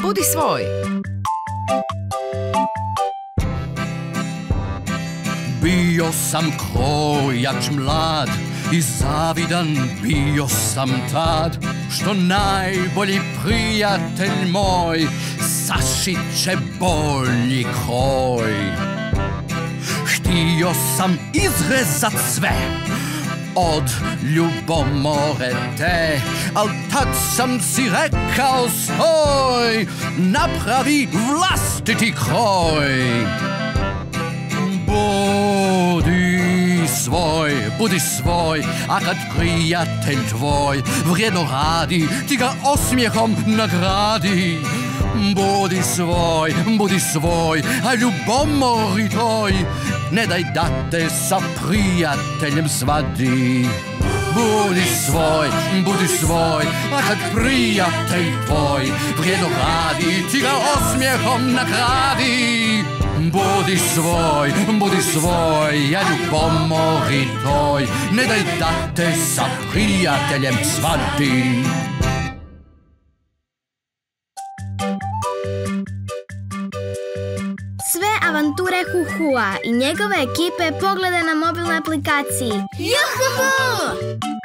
Budi svoj. Bio sam krojač mlad i zavidan bio sam tad, što najbolji prijatelj moj sašit će bolji kroj. Htio sam izrezat sve od ljubomore te, al tad sam si rekao stoj, napravi vlastiti kroj. Budi svoj, a kad prijatelj tvoj vrijedno radi, ti ga osmijehom nagradi. Budi svoj, a ljubomori toj ne daj da te sa prijateljem svadi. Budi svoj, a kad prijatelj tvoj vrijedno radi, ti ga osmijehom nagradi. Budi svoj, a ljubomori toj ne daj da te sa prijateljem svadi. Sve avanture Huhua i njegove ekipe pogledaj na mobilnoj aplikaciji. Juhu!